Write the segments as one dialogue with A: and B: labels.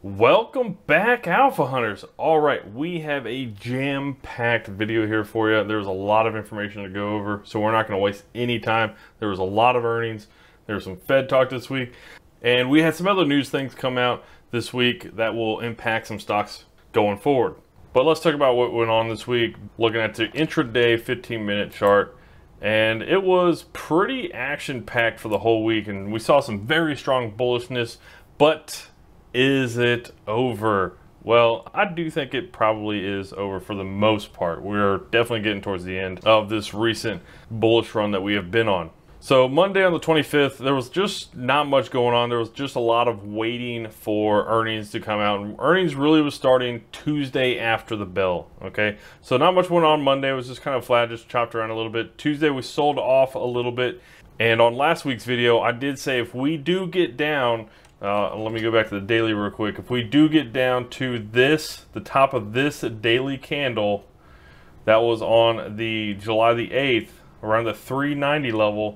A: Welcome back, Alpha Hunters. All right, we have a jam-packed video here for you. There's a lot of information to go over, so we're not going to waste any time. There was a lot of earnings. There was some Fed talk this week, and we had some other news things come out this week that will impact some stocks going forward. But let's talk about what went on this week, looking at the intraday 15-minute chart. And it was pretty action-packed for the whole week, and we saw some very strong bullishness, but is it over? Well, I do think it probably is over for the most part. We're definitely getting towards the end of this recent bullish run that we have been on. So Monday on the 25th, there was just not much going on. There was just a lot of waiting for earnings to come out. And earnings really was starting Tuesday after the bell, okay? So not much went on Monday. It was just kind of flat, just chopped around a little bit. Tuesday, we sold off a little bit. And on last week's video, I did say if we do get down, let me go back to the daily real quick. If we do get down to this, the top of this daily candle, that was on the July the 8th, around the 390 level,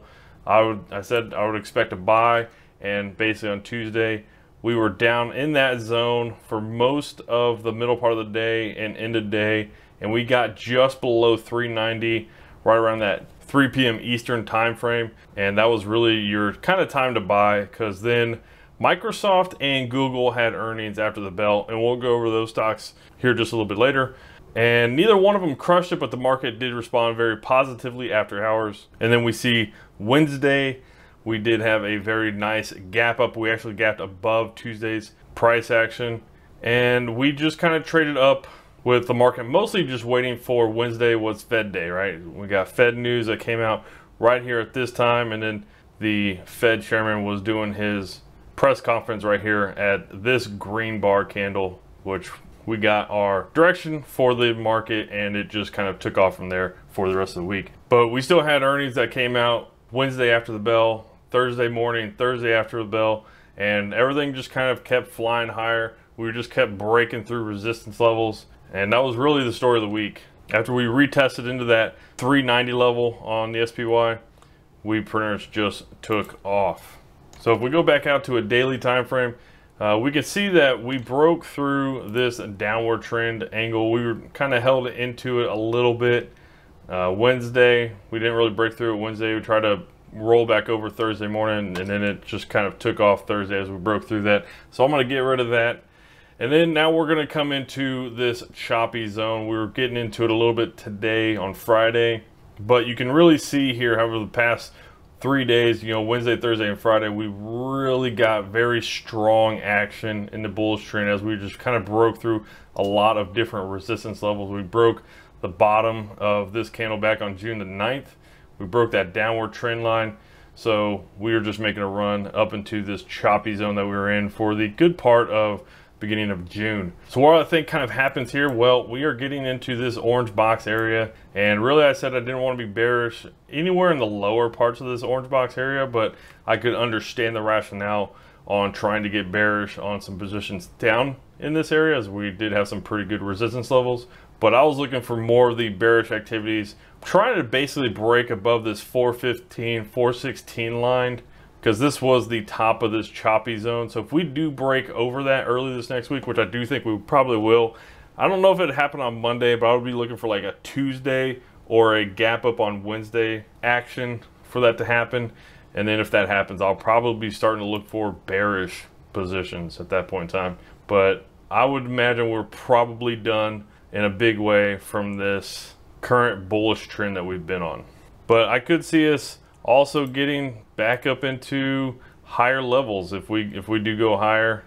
A: I said I would expect a buy, and basically on Tuesday, we were down in that zone for most of the middle part of the day and end of day, and we got just below 390, right around that 3 p.m. Eastern time frame, and that was really your kind of time to buy, because then Microsoft and Google had earnings after the bell, and we'll go over those stocks here just a little bit later. And neither one of them crushed it, but the market did respond very positively after hours. And then we see Wednesday, we did have a very nice gap up. We actually gapped above Tuesday's price action. And we just kind of traded up with the market, mostly just waiting for Wednesday was Fed day, right? We got Fed news that came out right here at this time. And then the Fed chairman was doing his press conference right here at this green bar candle, which we got our direction for the market, and it just kind of took off from there for the rest of the week. But we still had earnings that came out Wednesday after the bell, Thursday morning, Thursday after the bell, and everything just kind of kept flying higher. We just kept breaking through resistance levels, and that was really the story of the week. After we retested into that 390 level on the SPY, we pretty much just took off. So if we go back out to a daily time frame, we can see that we broke through this downward trend angle. We were kind of held into it a little bit. Wednesday, we didn't really break through it Wednesday. We tried to roll back over Thursday morning, and then it just kind of took off Thursday as we broke through that. So I'm going to get rid of that. And then now we're going to come into this choppy zone. We were getting into it a little bit today on Friday, but you can really see here, however, the past 3 days, you know, Wednesday, Thursday, and Friday, we really got very strong action in the bullish trend as we just kind of broke through a lot of different resistance levels. We broke the bottom of this candle back on June the 9th. We broke that downward trend line. So we were just making a run up into this choppy zone that we were in for the good part of beginning of June. So what I think kind of happens here, well, we are getting into this orange box area, and really I said I didn't want to be bearish anywhere in the lower parts of this orange box area, but I could understand the rationale on trying to get bearish on some positions down in this area, as we did have some pretty good resistance levels. But I was looking for more of the bearish activities, trying to basically break above this 415, 416 line, because this was the top of this choppy zone. So if we do break over that early this next week, which I do think we probably will, I don't know if it happened on Monday, but I would be looking for like a Tuesday or a gap up on Wednesday action for that to happen. And then if that happens, I'll probably be starting to look for bearish positions at that point in time. But I would imagine we're probably done in a big way from this current bullish trend that we've been on. But I could see us also getting back up into higher levels if we do go higher,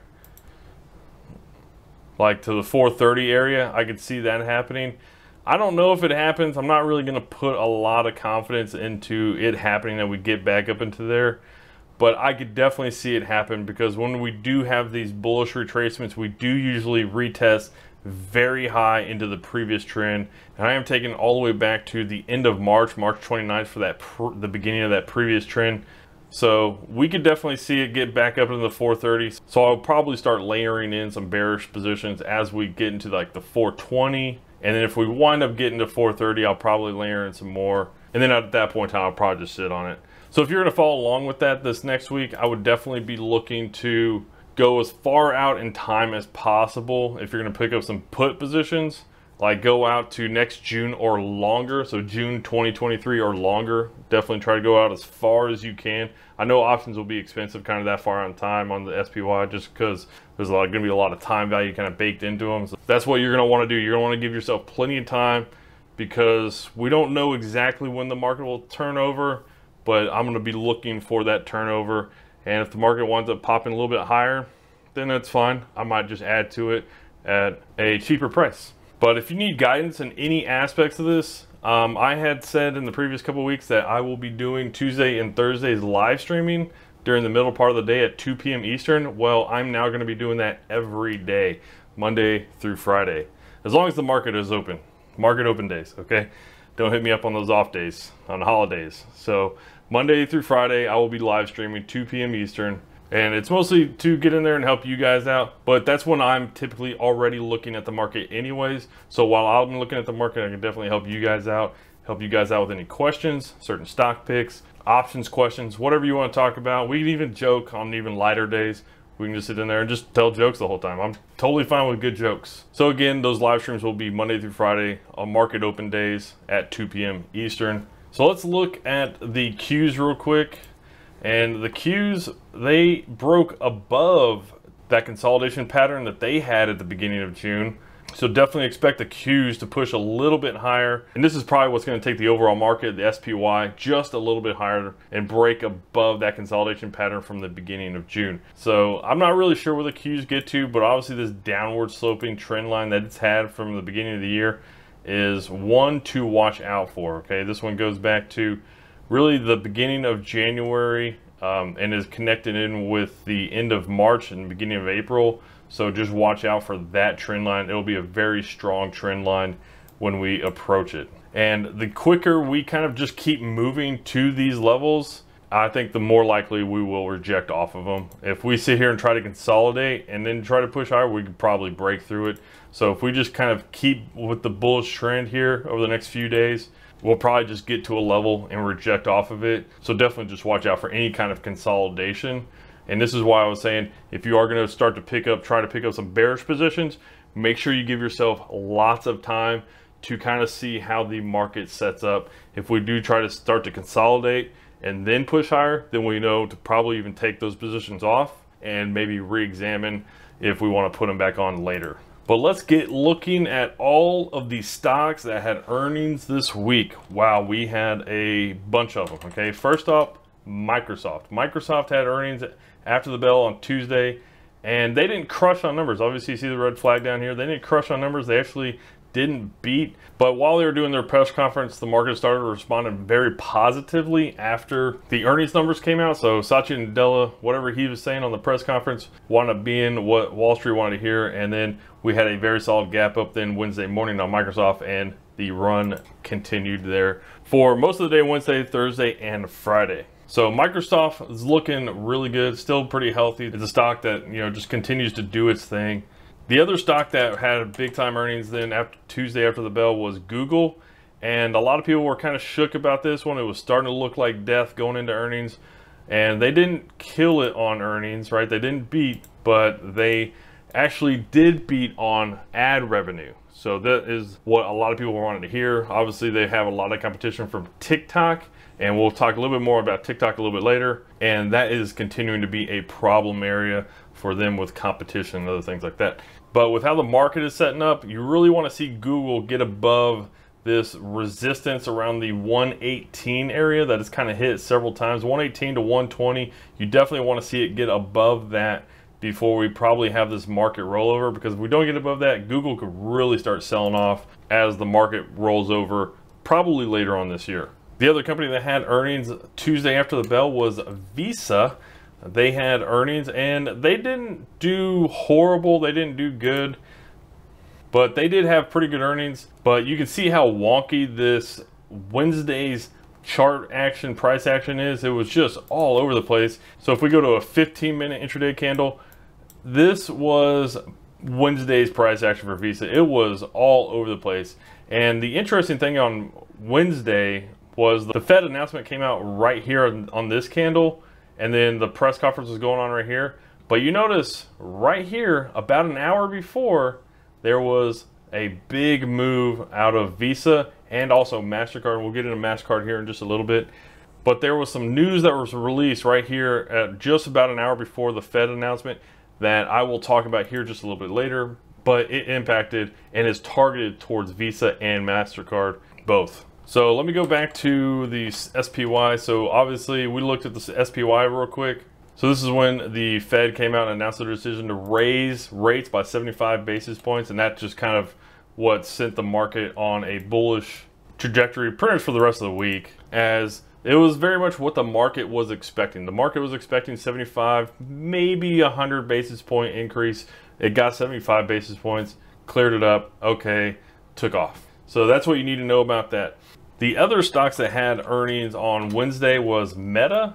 A: like to the 430 area. I could see that happening. I don't know if it happens. I'm not really going to put a lot of confidence into it happening that we get back up into there, but I could definitely see it happen, because when we do have these bullish retracements, we do usually retest very high into the previous trend. And I am taking all the way back to the end of March 29th for that the beginning of that previous trend. So we could definitely see it get back up into the 430s. So I'll probably start layering in some bearish positions as we get into like the 420. And then if we wind up getting to 430, I'll probably layer in some more. And then at that point in time, I'll probably just sit on it. So if you're going to follow along with that this next week, I would definitely be looking to go as far out in time as possible. If you're going to pick up some put positions, like go out to next June or longer, so June 2023 or longer, definitely try to go out as far as you can. I know options will be expensive kind of that far on time on the SPY, just because there's going to be a lot of time value kind of baked into them. So that's what you're going to want to do. You're going to want to give yourself plenty of time, because we don't know exactly when the market will turn over, but I'm going to be looking for that turnover. And if the market winds up popping a little bit higher, then that's fine. I might just add to it at a cheaper price. But if you need guidance in any aspects of this, I had said in the previous couple of weeks that I will be doing Tuesday and Thursdays live streaming during the middle part of the day at 2 p.m. Eastern. Well, I'm now going to be doing that every day, Monday through Friday, as long as the market is open. Market open days, okay? Don't hit me up on those off days, on holidays. So Monday through Friday, I will be live streaming 2 p.m. Eastern. And it's mostly to get in there and help you guys out, but that's when I'm typically already looking at the market anyways. So while I'm looking at the market, I can definitely help you guys out with any questions, certain stock picks, options questions, whatever you want to talk about. We can even joke on even lighter days. We can just sit in there and just tell jokes the whole time. I'm totally fine with good jokes. So again, those live streams will be Monday through Friday on market open days at 2 p.m. Eastern. So let's look at the Qs real quick. And the Qs, they broke above that consolidation pattern that they had at the beginning of June. So definitely expect the Qs to push a little bit higher. And this is probably what's going to take the overall market, the SPY, just a little bit higher and break above that consolidation pattern from the beginning of June. So I'm not really sure where the Qs get to, but obviously this downward sloping trend line that it's had from the beginning of the year is one to watch out for, okay? This one goes back to really the beginning of January and is connected in with the end of March and the beginning of April. So just watch out for that trend line. It'll be a very strong trend line when we approach it. And the quicker we kind of just keep moving to these levels, I think the more likely we will reject off of them. If we sit here and try to consolidate and then try to push higher, we could probably break through it. So if we just kind of keep with the bullish trend here over the next few days, we'll probably just get to a level and reject off of it. So definitely just watch out for any kind of consolidation. And this is why I was saying, if you are going to start to try to pick up some bearish positions, make sure you give yourself lots of time to kind of see how the market sets up. If we do try to start to consolidate and then push higher, then we know to probably even take those positions off and maybe re-examine if we want to put them back on later. But let's get looking at all of the stocks that had earnings this week. Wow, we had a bunch of them, okay? First up, Microsoft. Microsoft had earnings after the bell on Tuesday, and they didn't crush on numbers. Obviously, you see the red flag down here. They didn't crush on numbers. They actually didn't beat. But while they were doing their press conference, the market started responding very positively after the earnings numbers came out. So Satya Nadella, whatever he was saying on the press conference, wound up being what Wall Street wanted to hear. And then we had a very solid gap up then Wednesday morning on Microsoft, and the run continued there for most of the day, Wednesday, Thursday, and Friday. So Microsoft is looking really good, still pretty healthy. It's a stock that, you know, just continues to do its thing. The other stock that had big time earnings then after Tuesday after the bell was Google. And a lot of people were kind of shook about this one. It was starting to look like death going into earnings. And they didn't kill it on earnings, right? They didn't beat, but they actually did beat on ad revenue. So that is what a lot of people wanted to hear. Obviously, they have a lot of competition from TikTok. And we'll talk a little bit more about TikTok a little bit later. And that is continuing to be a problem area for them with competition and other things like that. But with how the market is setting up, you really want to see Google get above this resistance around the 118 area that has kind of hit several times, 118 to 120. You definitely want to see it get above that before we probably have this market rollover, because if we don't get above that, Google could really start selling off as the market rolls over probably later on this year. The other company that had earnings Tuesday after the bell was Visa. They had earnings and they didn't do horrible. They didn't do good, but they did have pretty good earnings. But you can see how wonky this Wednesday's chart action, price action is. It was just all over the place. So if we go to a 15-minute intraday candle, this was Wednesday's price action for Visa. It was all over the place. And the interesting thing on Wednesday was the Fed announcement came out right here on this candle, and then the press conference was going on right here. But you notice right here, about an hour before, there was a big move out of Visa and also MasterCard. We'll get into MasterCard here in just a little bit. But there was some news that was released right here at just about an hour before the Fed announcement that I will talk about here just a little bit later. But it impacted and is targeted towards Visa and MasterCard both. So let me go back to the SPY. So obviously we looked at the SPY real quick. So this is when the Fed came out and announced their decision to raise rates by 75 basis points. And that just kind of what sent the market on a bullish trajectory pretty much for the rest of the week, as it was very much what the market was expecting. The market was expecting 75, maybe 100 basis point increase. It got 75 basis points, cleared it up, okay, took off. So that's what you need to know about that. The other stocks that had earnings on Wednesday was Meta.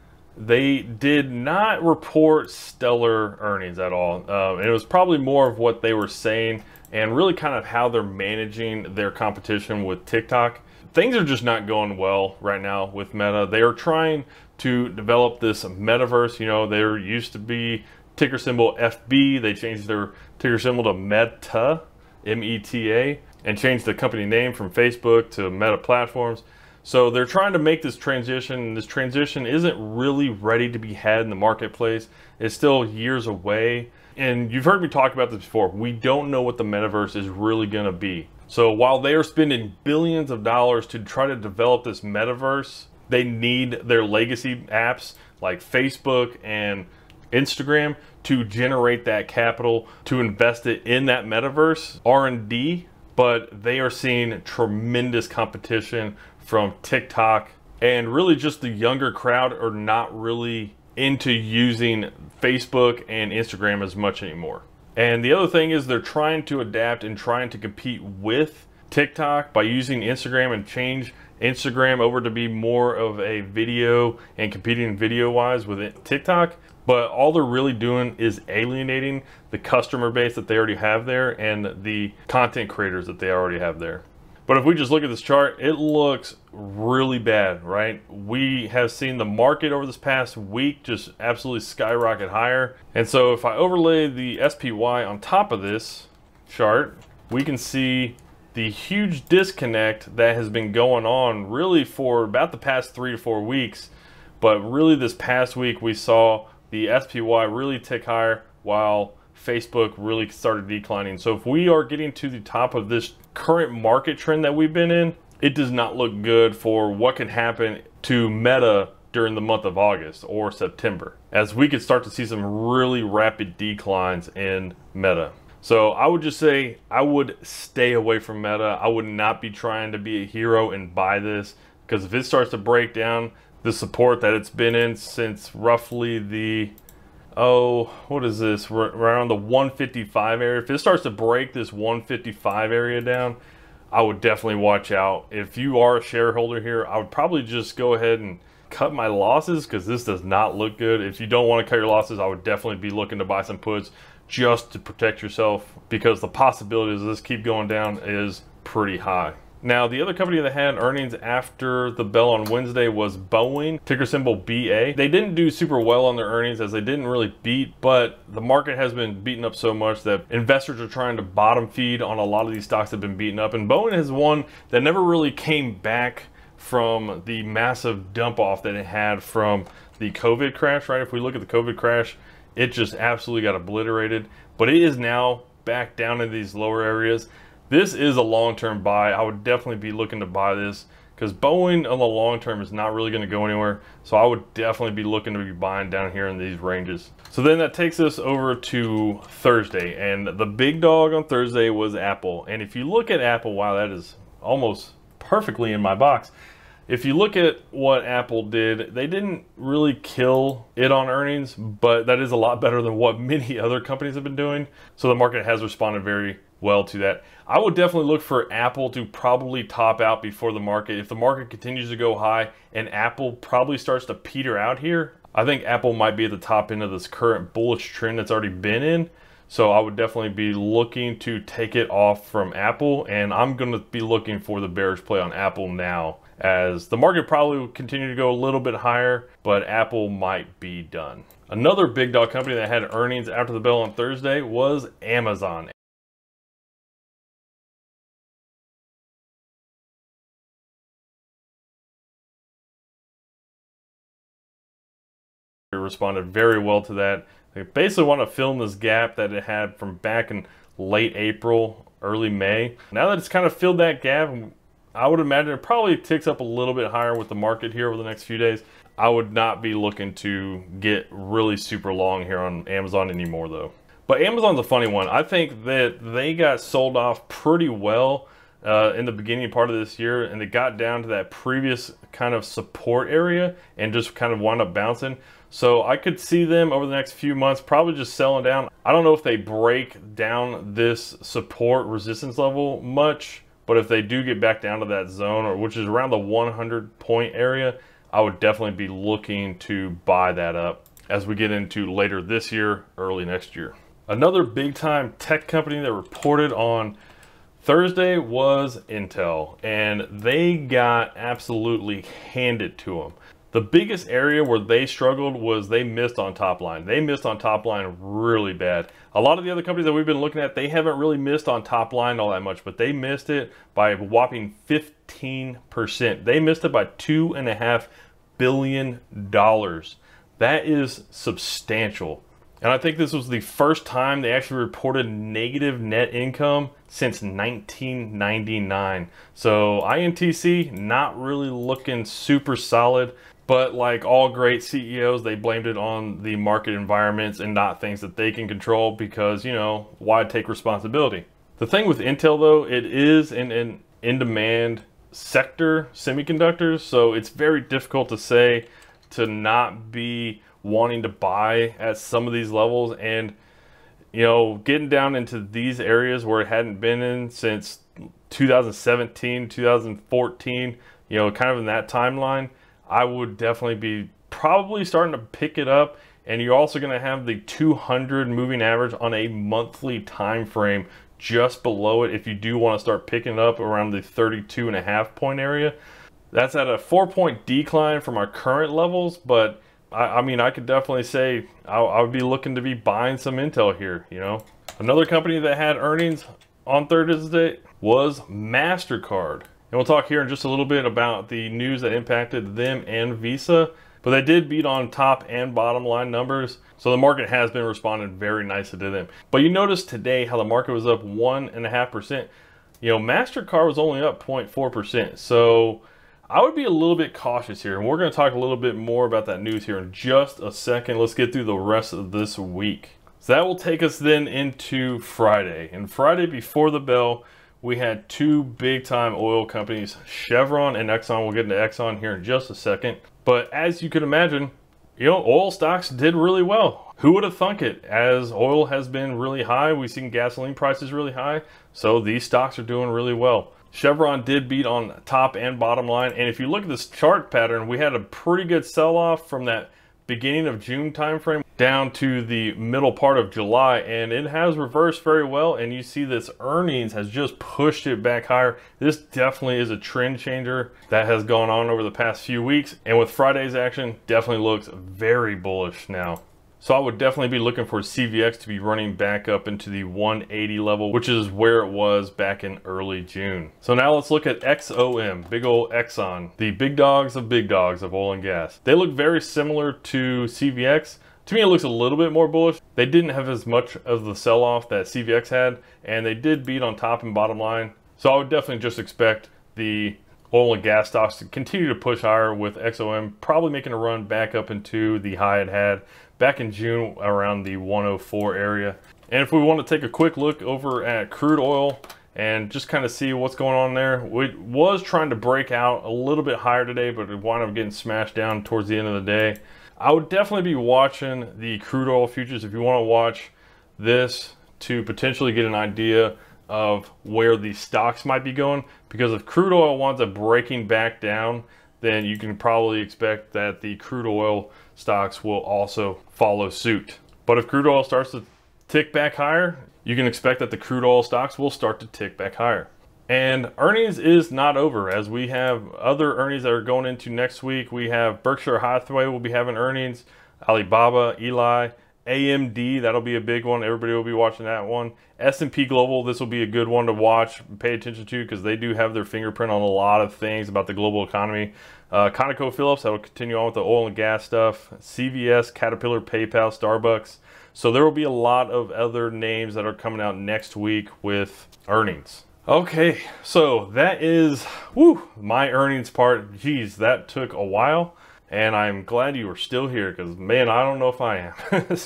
A: They did not report stellar earnings at all. It was probably more of what they were saying and really kind of how they're managing their competition with TikTok. Things are just not going well right now with Meta. They are trying to develop this metaverse. You know, there used to be ticker symbol FB. They changed their ticker symbol to Meta, M-E-T-A, and changed the company name from Facebook to Meta Platforms. So they're trying to make this transition, and this transition isn't really ready to be had in the marketplace. It's still years away. And you've heard me talk about this before. We don't know what the metaverse is really gonna be. So while they are spending billions of dollars to try to develop this metaverse, they need their legacy apps like Facebook and Instagram to generate that capital to invest it in that metaverse R&D. But they are seeing tremendous competition from TikTok, and really just the younger crowd are not really into using Facebook and Instagram as much anymore. And the other thing is they're trying to adapt and trying to compete with TikTok by using Instagram and change Instagram over to be more of a video and competing video wise with TikTok. But all they're really doing is alienating the customer base that they already have there and the content creators that they already have there. But if we just look at this chart, it looks really bad, right? We have seen the market over this past week just absolutely skyrocket higher. And so if I overlay the SPY on top of this chart, we can see the huge disconnect that has been going on really for about the past 3 to 4 weeks. But really this past week, we saw the SPY really tick higher while Facebook really started declining. So if we are getting to the top of this current market trend that we've been in, it does not look good for what can happen to Meta during the month of August or September, as we could start to see some really rapid declines in Meta. So I would just say I would stay away from Meta. I would not be trying to be a hero and buy this, because if it starts to break down the support that it's been in since roughly the, what is this? We're around the 155 area. If it starts to break this 155 area down, I would definitely watch out. If you are a shareholder here, I would probably just go ahead and cut my losses, because this does not look good. If you don't want to cut your losses, I would definitely be looking to buy some puts just to protect yourself, because the possibilities of this keep going down is pretty high. Now, the other company that had earnings after the bell on Wednesday was Boeing, ticker symbol BA. They didn't do super well on their earnings, as they didn't really beat, but the market has been beaten up so much that investors are trying to bottom feed on a lot of these stocks that have been beaten up. And Boeing is one that never really came back from the massive dump off that it had from the COVID crash, right? If we look at the COVID crash, it just absolutely got obliterated, but it is now back down in these lower areas. This is a long-term buy. I would definitely be looking to buy this, because Boeing on the long term is not really going to go anywhere. So I would definitely be looking to be buying down here in these ranges. So then that takes us over to Thursday, and the big dog on Thursday was Apple. And if you look at Apple, wow, that is almost perfectly in my box. If you look at what Apple did, they didn't really kill it on earnings, but that is a lot better than what many other companies have been doing. So the market has responded very well to that. I would definitely look for Apple to probably top out before the market. If the market continues to go high and Apple probably starts to peter out here, I think Apple might be at the top end of this current bullish trend that's already been in. So I would definitely be looking to take it off from Apple, and I'm going to be looking for the bearish play on Apple now, as the market probably will continue to go a little bit higher, but Apple might be done. Another big dog company that had earnings after the bell on Thursday was Amazon. It responded very well to that. They basically want to fill in this gap that it had from back in late April, early May. Now that it's kind of filled that gap, I would imagine it probably ticks up a little bit higher with the market here over the next few days. I would not be looking to get really super long here on Amazon anymore though. But Amazon's a funny one. I think that they got sold off pretty well in the beginning part of this year, and it got down to that previous kind of support area and just kind of wound up bouncing. So I could see them over the next few months probably just selling down. I don't know if they break down this support resistance level much, but if they do get back down to that zone, or which is around the 100 point area, I would definitely be looking to buy that up as we get into later this year, early next year. Another big time tech company that reported on Thursday was Intel, and they got absolutely handed to them. The biggest area where they struggled was they missed on top line. They missed on top line really bad. A lot of the other companies that we've been looking at, they haven't really missed on top line all that much, but they missed it by a whopping 15%. They missed it by $2.5 billion. That is substantial. And I think this was the first time they actually reported negative net income since 1999. So INTC not really looking super solid, but like all great CEOs, they blamed it on the market environments and not things that they can control because, you know, why take responsibility? The thing with Intel though, it is an in-demand sector, semiconductors, so it's very difficult to say to not be wanting to buy at some of these levels. And you know, getting down into these areas where it hadn't been in since 2017, 2014, you know, kind of in that timeline, I would definitely be probably starting to pick it up. And you're also going to have the 200 moving average on a monthly time frame just below it if you do want to start picking it up around the 32.5 point area. That's at a 4-point decline from our current levels, but I mean, I could definitely say I would be looking to be buying some Intel here, you know. Another company that had earnings on Thursday was MasterCard. And we'll talk here in just a little bit about the news that impacted them and Visa. But they did beat on top and bottom line numbers. So the market has been responding very nicely to them. But you notice today how the market was up 1.5%. You know, MasterCard was only up 0.4%. So I would be a little bit cautious here, and we're going to talk a little bit more about that news here in just a second. Let's get through the rest of this week. So that will take us then into Friday. And Friday before the bell, we had two big time oil companies, Chevron and Exxon. We'll get into Exxon here in just a second. But as you can imagine, you know, oil stocks did really well. Who would have thunk it? As oil has been really high, we've seen gasoline prices really high, so these stocks are doing really well. Chevron did beat on top and bottom line, and if you look at this chart pattern, we had a pretty good sell-off from that beginning of June timeframe down to the middle part of July, and it has reversed very well. And you see this earnings has just pushed it back higher. This definitely is a trend changer that has gone on over the past few weeks, and with Friday's action, definitely looks very bullish now. So I would definitely be looking for CVX to be running back up into the 180 level, which is where it was back in early June. So now let's look at XOM, big old Exxon, the big dogs of oil and gas. They look very similar to CVX. To me, it looks a little bit more bullish. They didn't have as much of the sell-off that CVX had, and they did beat on top and bottom line. So I would definitely just expect the oil and gas stocks to continue to push higher, with XOM probably making a run back up into the high it had back in June around the 104 area. And if we want to take a quick look over at crude oil and just kind of see what's going on there, we was trying to break out a little bit higher today, but it wound up getting smashed down towards the end of the day. I would definitely be watching the crude oil futures if you want to watch this to potentially get an idea of where the stocks might be going, because if crude oil winds up breaking back down, then you can probably expect that the crude oil stocks will also follow suit. But if crude oil starts to tick back higher, you can expect that the crude oil stocks will start to tick back higher. And earnings is not over, as we have other earnings that are going into next week. We have Berkshire Hathaway will be having earnings. Alibaba, Eli, AMD, that'll be a big one. Everybody will be watching that one. S&P Global, this will be a good one to watch, pay attention to, because they do have their fingerprint on a lot of things about the global economy. ConocoPhillips, that'll continue on with the oil and gas stuff. CVS, Caterpillar, PayPal, Starbucks. So there will be a lot of other names that are coming out next week with earnings. Okay, so that is my earnings part. Geez, that took a while. And I'm glad you were still here, because man, I don't know if I am.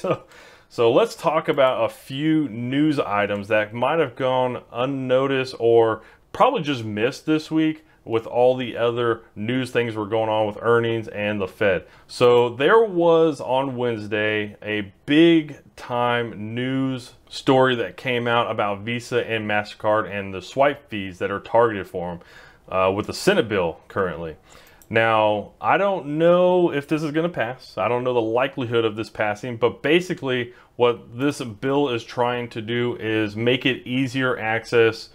A: So let's talk about a few news items that might have gone unnoticed or probably just missed this week with all the other news things were going on with earnings and the Fed. So there was on Wednesday a big time news story that came out about Visa and MasterCard and the swipe fees that are targeted for them with the Senate bill currently. Now, I don't know if this is going to pass. I don't know the likelihood of this passing, but basically what this bill is trying to do is make it easier access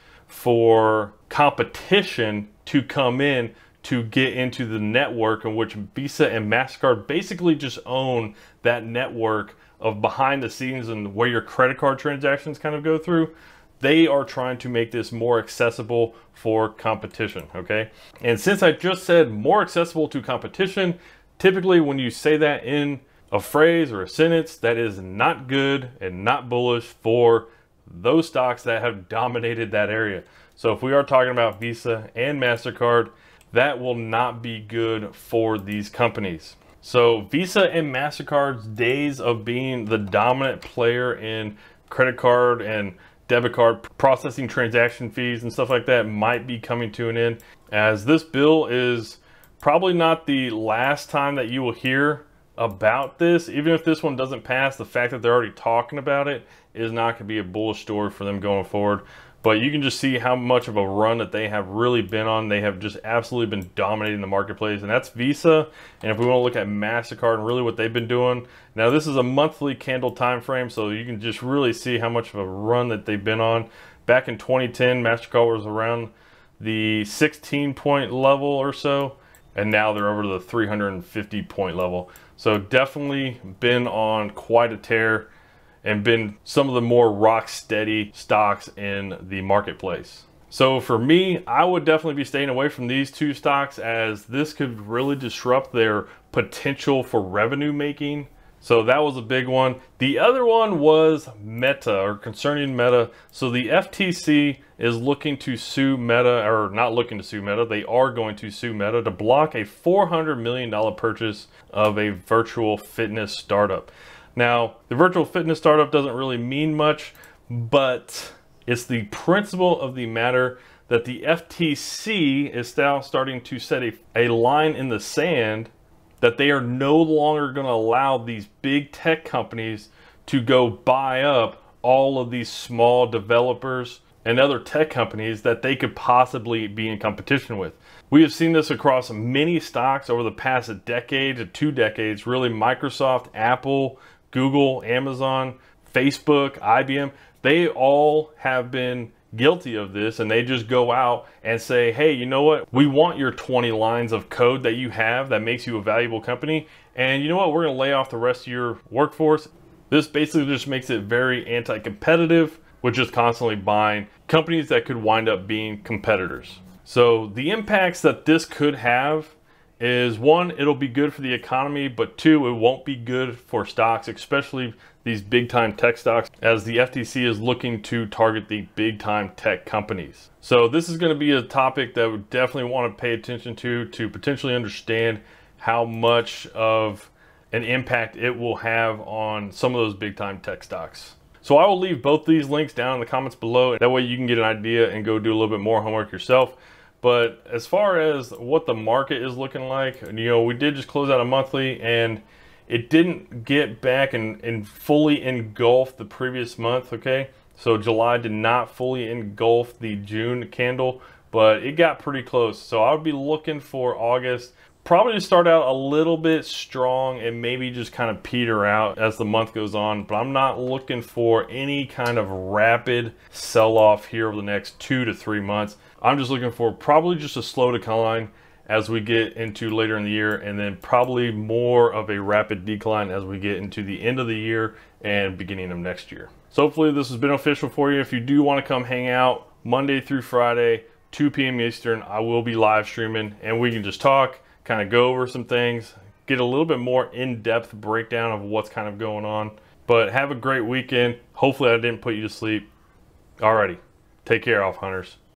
A: for competition to come in to get into the network in which Visa and MasterCard basically just own that network of behind the scenes and where your credit card transactions kind of go through. They are trying to make this more accessible for competition, okay? And since I just said more accessible to competition, typically when you say that in a phrase or a sentence, that is not good and not bullish for those stocks that have dominated that area. So if we are talking about Visa and MasterCard, that will not be good for these companies. So Visa and MasterCard's days of being the dominant player in credit card and debit card processing transaction fees and stuff like that might be coming to an end, as this bill is probably not the last time that you will hear about this. Even if this one doesn't pass, the fact that they're already talking about it is not going to be a bullish story for them going forward. But you can just see how much of a run that they have really been on. They have just absolutely been dominating the marketplace, and that's Visa. And if we want to look at MasterCard and really what they've been doing, now this is a monthly candle time frame, so you can just really see how much of a run that they've been on. Back in 2010, MasterCard was around the 16-point level or so, and now they're over to the 350-point level. So definitely been on quite a tear and been some of the more rock steady stocks in the marketplace. So for me, I would definitely be staying away from these two stocks, as this could really disrupt their potential for revenue making. So that was a big one. The other one was Meta, or concerning Meta. So the FTC is looking to sue Meta, or not looking to sue Meta, they are going to sue Meta to block a $400 million purchase of a virtual fitness startup. Now, the virtual fitness startup doesn't really mean much, but it's the principle of the matter that the FTC is now starting to set a line in the sand that they are no longer going to allow these big tech companies to go buy up all of these small developers and other tech companies that they could possibly be in competition with. We have seen this across many stocks over the past decade to 2 decades, really. Microsoft, Apple, Google, Amazon, Facebook, IBM, they all have been guilty of this, and they just go out and say, hey, you know what? We want your 20 lines of code that you have that makes you a valuable company, and you know what? We're going to lay off the rest of your workforce. This basically just makes it very anti-competitive, with just constantly buying companies that could wind up being competitors. So the impacts that this could have is, 1, it'll be good for the economy, but 2, it won't be good for stocks, especially these big time tech stocks, as the FTC is looking to target the big time tech companies. So this is going to be a topic that we definitely want to pay attention to potentially understand how much of an impact it will have on some of those big time tech stocks. So I will leave both these links down in the comments below. That way you can get an idea and go do a little bit more homework yourself. But as far as what the market is looking like, you know, we did just close out a monthly, and it didn't get back and fully engulf the previous month, okay? So July did not fully engulf the June candle, but it got pretty close. So I would be looking for August probably to start out a little bit strong and maybe just kind of peter out as the month goes on. But I'm not looking for any kind of rapid sell-off here over the next 2 to 3 months. I'm just looking for probably just a slow decline as we get into later in the year, and then probably more of a rapid decline as we get into the end of the year and beginning of next year. So hopefully this has been beneficial for you. If you do want to come hang out Monday through Friday, 2 p.m. Eastern, I will be live streaming, and we can just talk, kind of go over some things, get a little bit more in-depth breakdown of what's kind of going on. But have a great weekend. Hopefully I didn't put you to sleep. Alrighty, take care, Alpha Hunters.